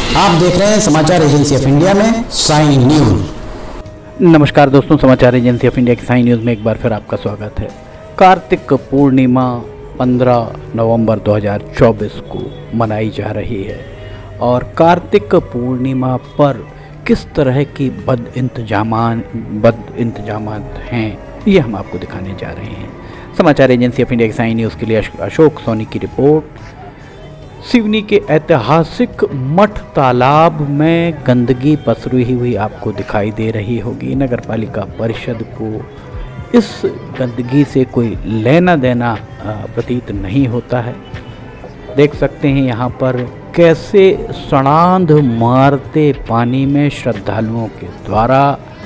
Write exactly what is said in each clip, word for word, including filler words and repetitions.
आप देख रहे हैं समाचार एजेंसी ऑफ इंडिया में साइन न्यूज। नमस्कार दोस्तों, समाचार एजेंसी ऑफ इंडिया की साइन न्यूज में एक बार फिर आपका स्वागत है। कार्तिक पूर्णिमा पंद्रह नवंबर दो हज़ार चौबीस को मनाई जा रही है और कार्तिक पूर्णिमा पर किस तरह की बद इंतजामान बद इंतजामात हैं ये हम आपको दिखाने जा रहे हैं। समाचार एजेंसी ऑफ इंडिया की साइन न्यूज़ के लिए अशोक सोनी की रिपोर्ट। सिवनी के ऐतिहासिक मठ तालाब में गंदगी पसरी हुई आपको दिखाई दे रही होगी। नगर पालिका परिषद को इस गंदगी से कोई लेना देना प्रतीत नहीं होता है। देख सकते हैं यहाँ पर कैसे सड़ांध मारते पानी में श्रद्धालुओं के द्वारा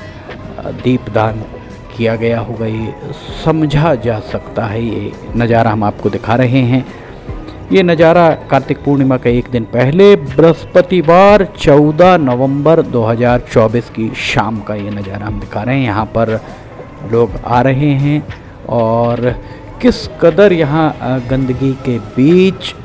दीपदान किया गया होगा, ये समझा जा सकता है। ये नज़ारा हम आपको दिखा रहे हैं। ये नज़ारा कार्तिक पूर्णिमा के एक दिन पहले बृहस्पतिवार चौदह नवंबर दो हज़ार चौबीस की शाम का ये नज़ारा हम दिखा रहे हैं। यहाँ पर लोग आ रहे हैं और किस कदर यहाँ गंदगी के बीच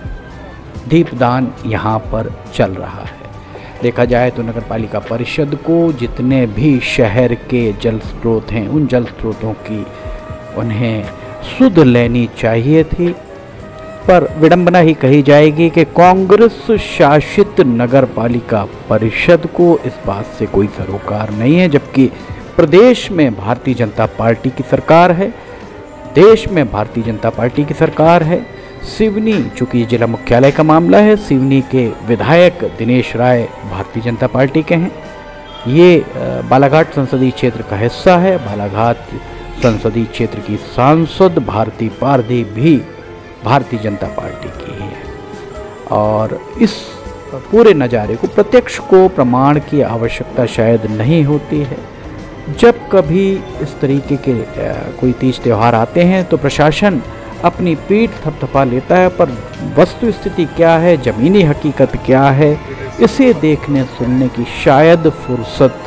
दीपदान यहाँ पर चल रहा है। देखा जाए तो नगर पालिका परिषद को जितने भी शहर के जल स्रोत हैं उन जल स्रोतों की उन्हें सुध लेनी चाहिए थी, पर विडंबना ही कही जाएगी कि कांग्रेस शासित नगर पालिका परिषद को इस बात से कोई सरोकार नहीं है। जबकि प्रदेश में भारतीय जनता पार्टी की सरकार है, देश में भारतीय जनता पार्टी की सरकार है। सिवनी, चूँकि जिला मुख्यालय का मामला है, सिवनी के विधायक दिनेश राय भारतीय जनता पार्टी के हैं। ये बालाघाट संसदीय क्षेत्र का हिस्सा है। बालाघाट संसदीय क्षेत्र की सांसद भारती पारधी भी भारतीय जनता पार्टी की है। और इस पूरे नज़ारे को प्रत्यक्ष को प्रमाण की आवश्यकता शायद नहीं होती है। जब कभी इस तरीके के कोई तीज त्यौहार आते हैं तो प्रशासन अपनी पीठ थपथपा लेता है, पर वस्तु स्थिति क्या है, ज़मीनी हकीकत क्या है, इसे देखने सुनने की शायद फुर्सत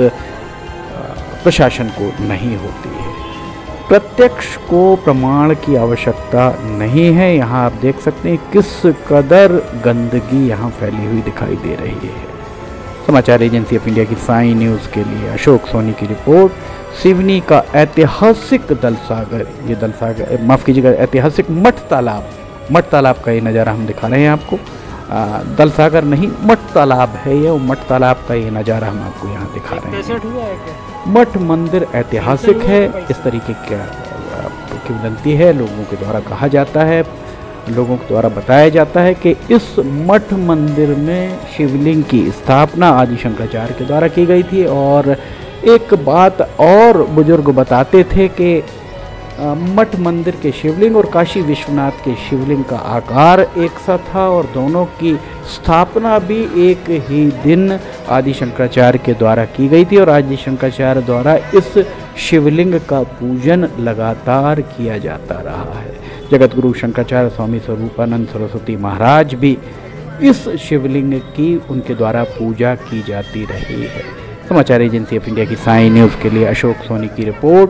प्रशासन को नहीं होती है। प्रत्यक्ष को प्रमाण की आवश्यकता नहीं है। यहाँ आप देख सकते हैं किस कदर गंदगी यहाँ फैली हुई दिखाई दे रही है। समाचार एजेंसी ऑफ इंडिया की साइन न्यूज़ के लिए अशोक सोनी की रिपोर्ट। सिवनी का ऐतिहासिक दलसागर, ये दलसागर माफ़ कीजिएगा ऐतिहासिक मठ तालाब, मठ तालाब का ये नज़ारा हम दिखा रहे हैं आपको। दलसागर नहीं, मठ तालाब है ये, मठ तालाब का ये नज़ारा हम आपको यहाँ दिखा रहे हैं। मठ मंदिर ऐतिहासिक है, इस तरीके का किंवदंती है। लोगों के द्वारा कहा जाता है, लोगों के द्वारा बताया जाता है कि इस मठ मंदिर में शिवलिंग की स्थापना आदि शंकराचार्य के द्वारा की गई थी। और एक बात और बुजुर्ग बताते थे कि मठ मंदिर के शिवलिंग और काशी विश्वनाथ के शिवलिंग का आकार एक सा था और दोनों की स्थापना भी एक ही दिन आदि शंकराचार्य के द्वारा की गई थी। और आदि शंकराचार्य द्वारा इस शिवलिंग का पूजन लगातार किया जाता रहा है। जगत गुरु शंकराचार्य स्वामी स्वरूपानंद सरस्वती महाराज भी इस शिवलिंग की उनके द्वारा पूजा की जाती रही है। समाचार एजेंसी ऑफ इंडिया की साइन न्यूज़ के लिए अशोक सोनी की रिपोर्ट।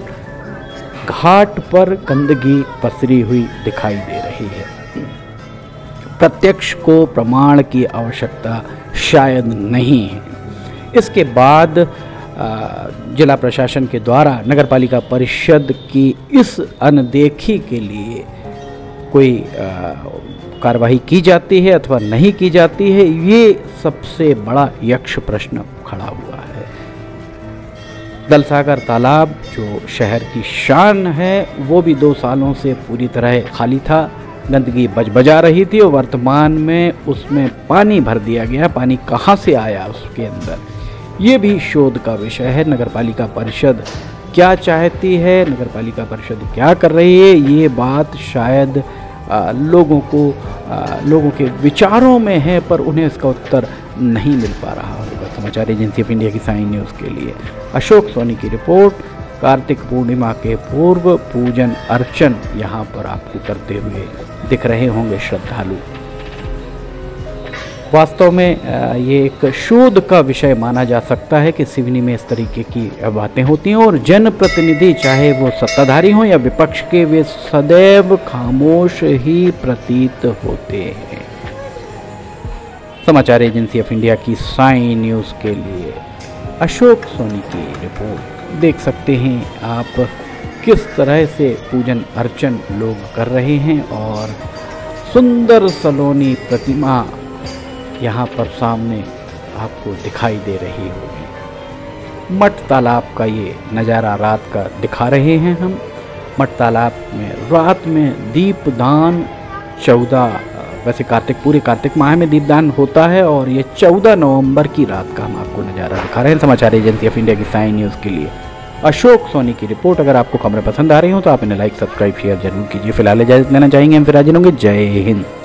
घाट पर गंदगी पसरी हुई दिखाई दे रही है। प्रत्यक्ष को प्रमाण की आवश्यकता शायद नहीं है। इसके बाद जिला प्रशासन के द्वारा नगर पालिका परिषद की इस अनदेखी के लिए कोई कार्रवाई की जाती है अथवा नहीं की जाती है, ये सबसे बड़ा यक्ष प्रश्न खड़ा हुआ है। दलसागर तालाब जो शहर की शान है वो भी दो सालों से पूरी तरह खाली था, गंदगी बजबजा रही थी और वर्तमान में उसमें पानी भर दिया गया। पानी कहाँ से आया उसके अंदर, ये भी शोध का विषय है। नगर पालिका परिषद क्या चाहती है, नगर पालिका परिषद क्या कर रही है, ये बात शायद आ, लोगों को आ, लोगों के विचारों में है, पर उन्हें इसका उत्तर नहीं मिल पा रहा होगा। समाचार एजेंसी ऑफ इंडिया की साइन न्यूज़ के लिए अशोक सोनी की रिपोर्ट। कार्तिक पूर्णिमा के पूर्व पूजन अर्चन यहाँ पर आपको करते हुए दिख रहे होंगे श्रद्धालु। वास्तव में ये एक शोध का विषय माना जा सकता है कि सिवनी में इस तरीके की बातें होती हैं और जनप्रतिनिधि चाहे वो सत्ताधारी हों या विपक्ष के, वे सदैव खामोश ही प्रतीत होते हैं। समाचार एजेंसी ऑफ इंडिया की साई न्यूज़ के लिए अशोक सोनी की रिपोर्ट। देख सकते हैं आप किस तरह से पूजन अर्चन लोग कर रहे हैं और सुंदर सलोनी प्रतिमा यहाँ पर सामने आपको दिखाई दे रही होगी। मठ तालाब का ये नज़ारा रात का दिखा रहे हैं हम। मठ तालाब में रात में दीपदान चौदह, वैसे कार्तिक पूरे कार्तिक माह में दीपदान होता है और ये चौदह नवंबर की रात का हम आपको नज़ारा दिखा रहे हैं। समाचार एजेंसी ऑफ इंडिया की साई न्यूज़ के लिए अशोक सोनी की रिपोर्ट। अगर आपको खबरें पसंद आ रही हो तो आप इन्हें लाइक सब्सक्राइब शेयर जरूर कीजिए। फिलहाल इजाज़त लेना चाहेंगे हम, फिर हाजिर होंगे। जय हिंद।